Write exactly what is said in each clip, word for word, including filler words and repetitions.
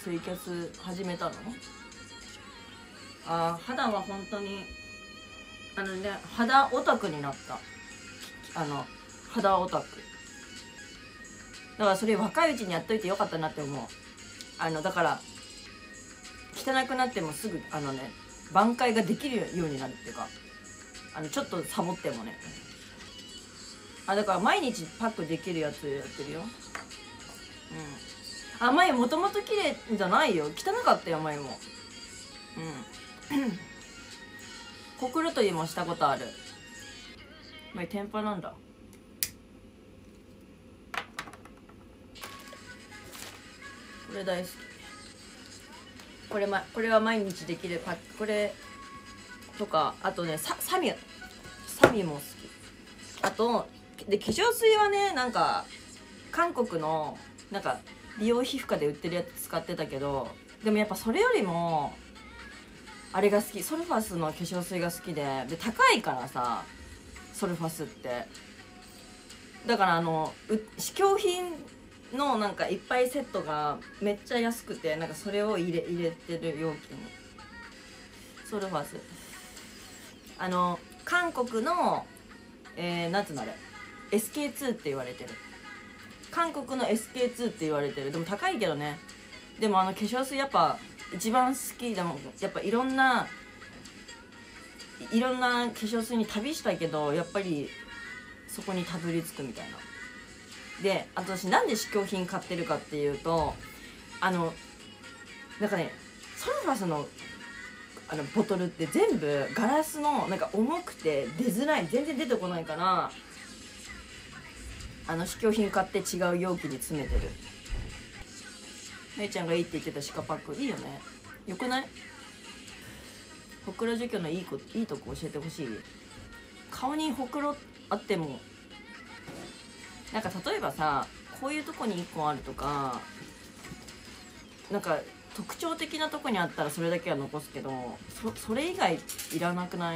ツイキャス始めたの？あー、肌は本当にあのね、肌オタクになった。あの肌オタクだから、それ若いうちにやっといてよかったなって思う。あのだから汚くなってもすぐあのね挽回ができるようになるっていうか、あのちょっとサボってもね。あ、だから毎日パックできるやつやってるよ。うん。あ、前もともと綺麗じゃないよ、汚かったよ前も。うんコクルトリもしたことある。前天パなんだ。これ大好き。これ、ま、これは毎日できるパック。これとか、あとね、ササミサミも好き。あとで化粧水はね、なんか韓国のなんか美容皮膚科で売ってるやつ使ってたけど、でもやっぱそれよりもあれが好き。ソルファスの化粧水が好きで、で高いからさ、ソルファスってだから、あの試供品のなんかいっぱいセットがめっちゃ安くて、なんかそれを入れ入れてる容器にソルファス。あの韓国のえー、なんつうのあれ エスケーツー って言われてる。韓国の エスケーツー って言われてる。でも高いけどね。でもあの化粧水やっぱ一番好き。でもやっぱいろんないろんな化粧水に旅したけど、やっぱりそこにたどり着くみたいな。で、あと私なんで試供品買ってるかっていうと、あのなんかね、ソルファスのあのボトルって全部ガラスのなんか重くて出づらい、全然出てこないから、あの試供品買って違う容器に詰めてる。めいちゃんがいいって言ってたシカパックいいよね。よくない？ほくろ除去のいいこいいとこ教えてほしい。顔にほくろあってもなんか例えばさ、こういうとこにいっこあるとか、なんか特徴的なとこにあったらそれだけは残すけど、 そ, それ以外いらなくない？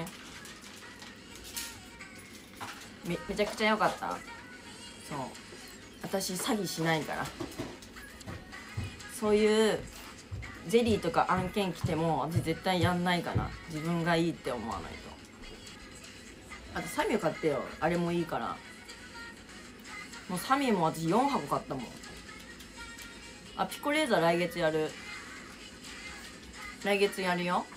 め, めちゃくちゃ良かった。そう、私詐欺しないから。そういうゼリーとか案件来ても私絶対やんないから、自分がいいって思わないと。あとサミュ買ってよ、あれもいいから。もうサミュも私よんはこ買ったもん。あ、ピコレーザー来月やる。来月やるよ。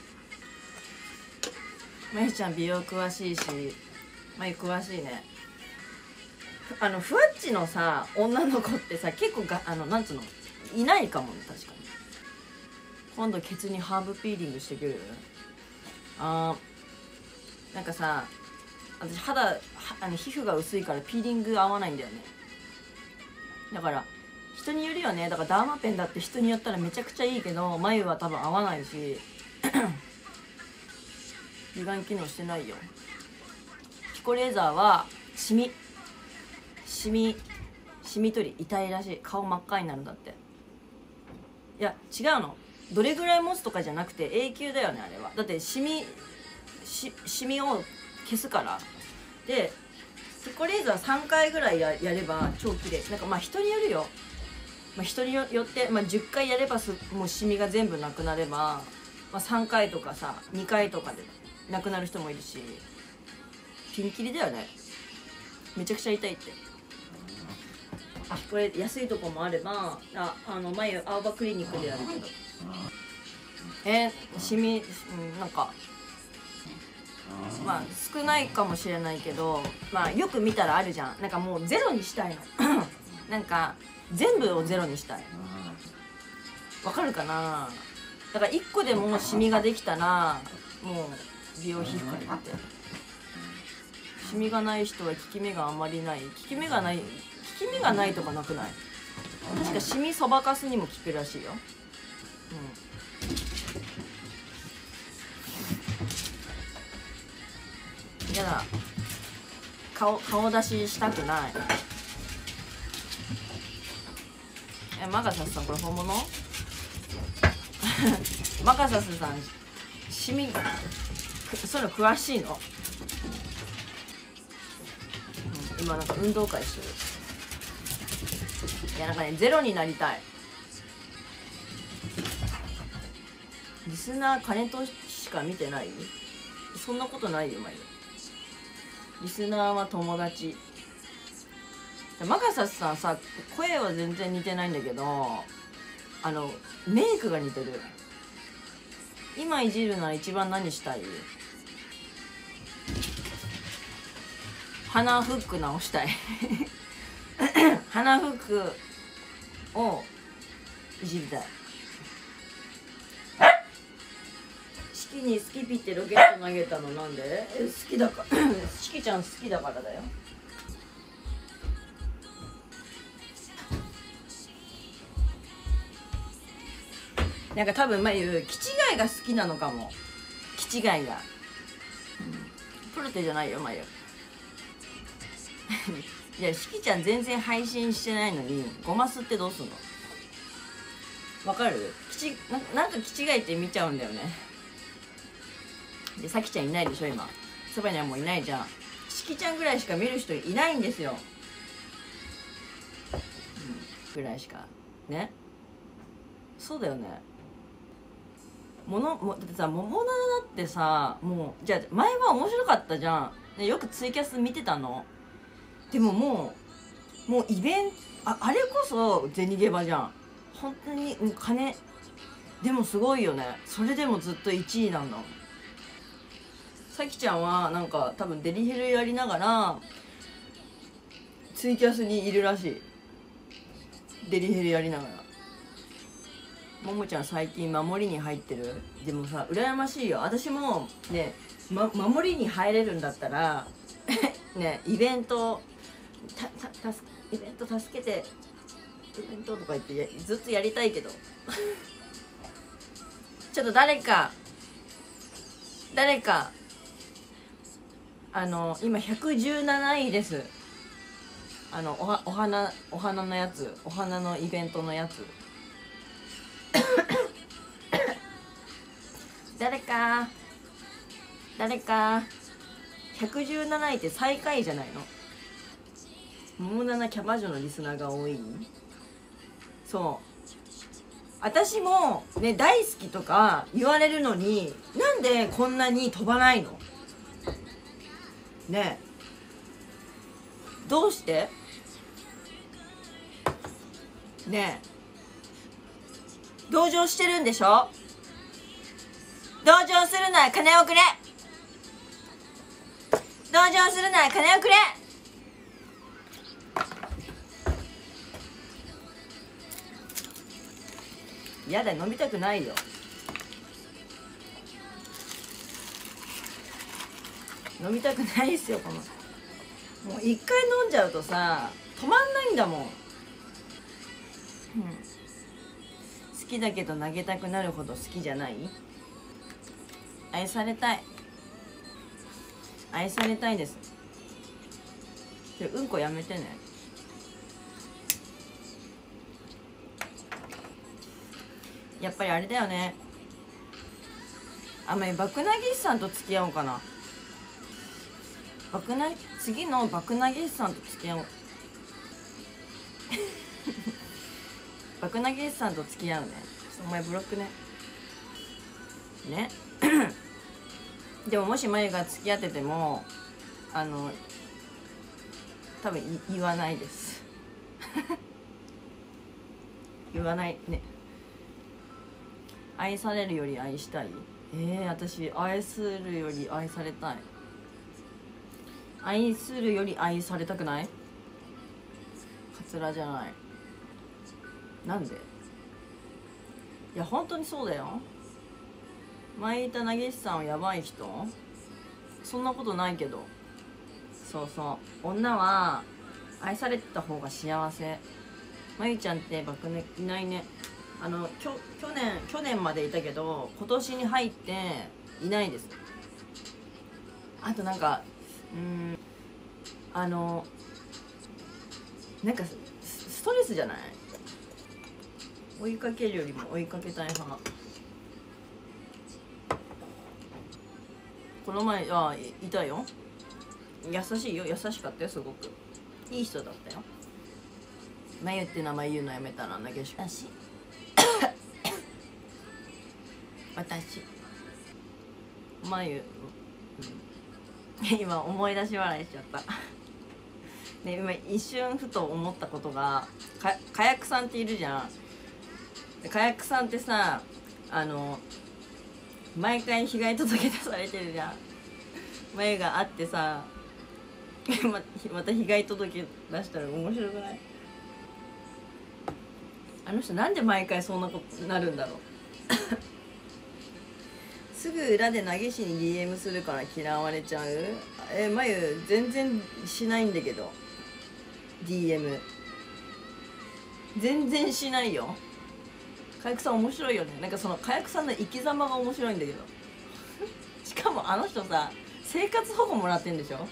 まゆちゃん美容詳しいし、まゆ詳しいね。あのふわっちのさ女の子ってさ、結構があのなんつうのいないかもね。確かに今度ケツにハーブピーリングしてくる。あー、なんかさ、私肌はあの皮膚が薄いからピーリング合わないんだよね。だから人によるよね。だからダーマペンだって人によったらめちゃくちゃいいけど、眉は多分合わないし美顔機能してないよ。ピコレーザーはシミシミシミ取り痛いらしい。顔真っ赤になるんだって。いや違うの、どれぐらい持つとかじゃなくて永久だよねあれは。だってシミしシミを消すから。でピコレーザーさんかいぐらい や, やれば超綺麗。なんかまあ人によるよ。まあ、人によって、まあ、じゅっかいやればすもうシミが全部なくなれば、まあ、さんかいとかさにかいとかでなくなる人もいるし、ピンキリだよね。めちゃくちゃ痛いって。あ、これ安いとこもあれば、ああの前青葉クリニックでやるけど、えー、シミ、うん、なんかまあ少ないかもしれないけど、まあよく見たらあるじゃん。なんかもうゼロにしたいのなんか全部をゼロにしたい。わかるかな。だからいっこでもシミができたらもう美容皮膚科に行って。シミがない人は効き目があまりない。効き目がない効き目がないとかなくない？確かシミそばかすにも効くらしいよ。うん、やだ、顔顔出ししたくない。え、マガサスさんこれ本物？マガサスさんシミそういうの詳しいの？うん、今なんか運動会してる。いやなんかねゼロになりたい。 リスナー金としか見てない？そんなことないよ、まゆ。リスナーは友達。マカサスさんさ、声は全然似てないんだけど、あのメイクが似てる。今いじるなら一番何したい？鼻フック直したい鼻フックをいじりたい。シキにスキピってロケット投げたのなんで？え、好きだからシキちゃん好きだからだよ。なんか多分まあ言う気違いが好きなのかも。気違いが、うん、プロテじゃないよまゆいや、しきちゃん全然配信してないのにごますってどうすんの？わかる？きち な, なんか気違いって見ちゃうんだよね。で、さきちゃんいないでしょ今。そばにはもういないじゃん。しきちゃんぐらいしか見る人いないんですよ、うん、ぐらいしかね。そうだよね。ものもだってさ、桃奈々だってさ、もうじゃあ前は面白かったじゃん。でよくツイキャス見てたの。でももうもうイベント あ, あれこそ銭ゲバじゃん本当に。金でもすごいよね。それでもずっといちいなんだもん。さきちゃんはなんか多分デリヘルやりながらツイキャスにいるらしい。デリヘルやりながら。ももちゃん最近守りに入ってる。でもさ羨ましいよ。私もね、ま、守りに入れるんだったらね、イベントたたたイベント助けてイベントとか言ってずっとやりたいけどちょっと誰か誰かあの今ひゃくじゅうなないです。あの お, はお花お花のやつ、お花のイベントのやつ誰か誰かひゃくじゅうなないって最下位じゃないの？桃奈々キャバ嬢のリスナーが多い。そう私もね大好きとか言われるのになんでこんなに飛ばないのねえ、どうしてねえ。同情してるんでしょ？同情するなら金をくれ。同情するなら金をくれ。やだ、飲みたくないよ。飲みたくないっすよこの。もう一回飲んじゃうとさ止まんないんだもん、うん、好きだけど投げたくなるほど好きじゃない。愛されたい愛されたいです。でうんこやめてね。やっぱりあれだよね。あんまり爆投げ師さんと付き合おうかな。爆な次の爆投げ師さんと付き合おう爆投げ師さんと付き合うね。お前ブロックねねでももしまゆが付き合っててもあの多分い言わないです言わないね。愛されるより愛したい。えー、私愛するより愛されたい。愛するより愛されたくない？カツラじゃない。なんで？いや本当にそうだよ。前いた投げ師さんはやばい人？そんなことないけど。そうそう女は愛されてた方が幸せ。まゆちゃんって爆ねいないね。あのきょ去年去年までいたけど今年に入っていないです。あとなんかうーんあのなんかストレスじゃない？追いかけるよりも追いかけたい派。この前あ い, いたよ。優しいよ。優しかったよ。すごくいい人だったよ。まゆって名前言うのやめたら投げしかし私眉、うん、今思い出し笑いしちゃったね、今一瞬ふと思ったことが、か火薬さんっているじゃん。火薬さんってさ、あの毎回被害届出されてるじゃん。眉があってさま, また被害届出したら面白くない？あの人なんで毎回そんなことになるんだろうすぐ裏で投げしに ディーエム するから嫌われちゃう。え、眉全然しないんだけど ディーエム 全然しないよ。火薬さん面白いよね。なんかその火薬さんの生き様が面白いんだけどしかもあの人さ、生活保護もらってんでしょ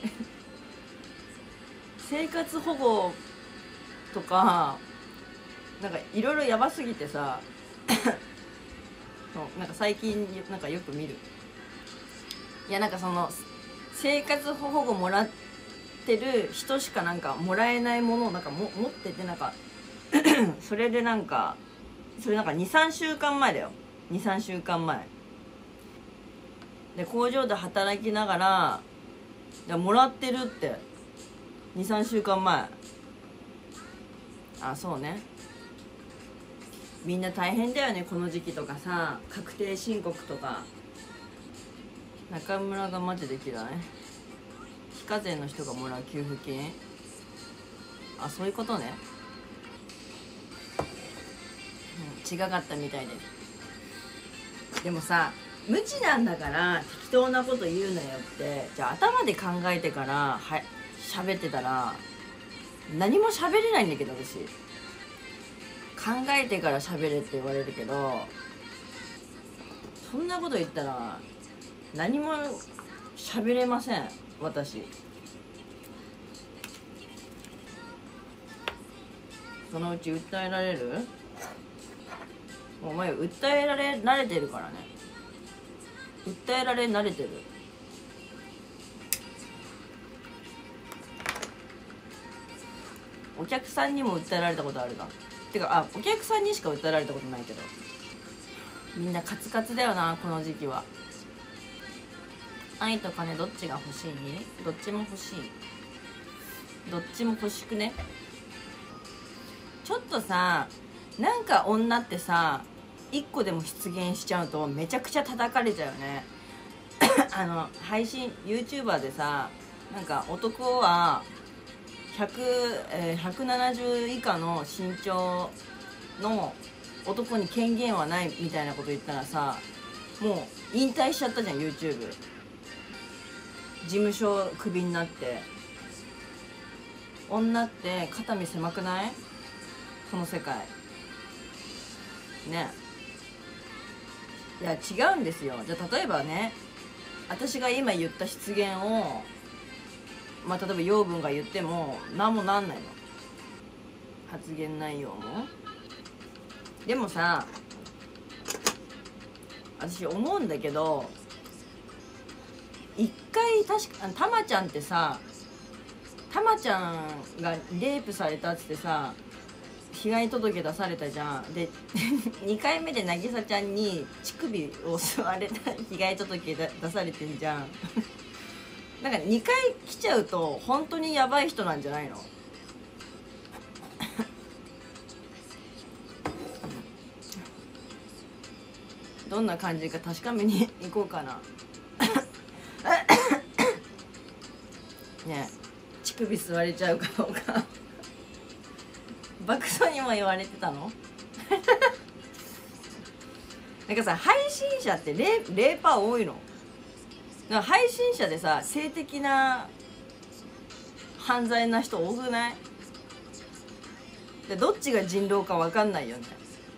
生活保護とかなんかいろいろやばすぎてさそうなんか最近なんかよく見る。いやなんかその生活保護もらってる人しかなんかもらえないものをなんかも持ってて、なんかそれでなんかそれなんか にさんしゅうかんまえだよ。 にさんしゅうかんまえで工場で働きながらいやもらってるって。 にさんしゅうかんまえ。あ、そうね、みんな大変だよねこの時期とかさ。確定申告とか。中村がマジで嫌い。非課税の人がもらう給付金。あ、そういうことね、うん、違かったみたいです。でもさ、無知なんだから適当なこと言うなよって。じゃあ頭で考えてからは喋ってたら何も喋れないんだけど、私考えてから喋れって言われるけど、そんなこと言ったら何も喋れません私。そのうち訴えられる？お前訴えられ慣れてるからね。訴えられ慣れてる。お客さんにも訴えられたことあるな。てか、あ、お客さんにしか訴えられたことないけど、みんなカツカツだよなこの時期は。愛と金どっちが欲しい？どっちも欲しい。どっちも欲しくね。ちょっとさ、なんか女ってさ一個でも出現しちゃうとめちゃくちゃ叩かれちゃうよねあの配信 YouTuber でさ、なんか男はひゃく、えー、ひゃくななじゅう以下の身長の男に権限はないみたいなこと言ったらさ、もう引退しちゃったじゃん YouTube。 事務所クビになって。女って肩身狭くない？この世界ね。いや違うんですよ。じゃあ例えばね、私が今言った失言をまあ例えば養分が言っても何もなんないの、発言内容も。でもさ、私思うんだけど、一回確かたまちゃんってさ、たまちゃんがレイプされたっつってさ被害届出されたじゃん。でにかいめでなぎさちゃんに乳首を吸われた被害届出されてんじゃんなんかにかい来ちゃうと本当にヤバい人なんじゃないのどんな感じか確かめに行こうかなねえ、乳首吸われちゃうかどうか爆笑にも言われてたのなんかさ、配信者って 0%, 0多いの。なんか配信者でさ、性的な犯罪な人多くない？でどっちが人狼か分かんないよね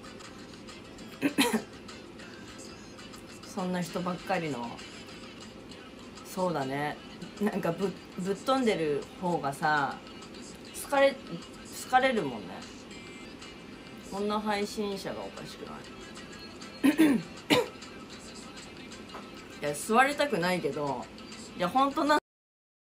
そんな人ばっかりの。そうだね、なんか ぶ, ぶっ飛んでる方がさ好かれ好かれるもんね。こんな配信者がおかしくないいや吸われたくないけど、いや本当な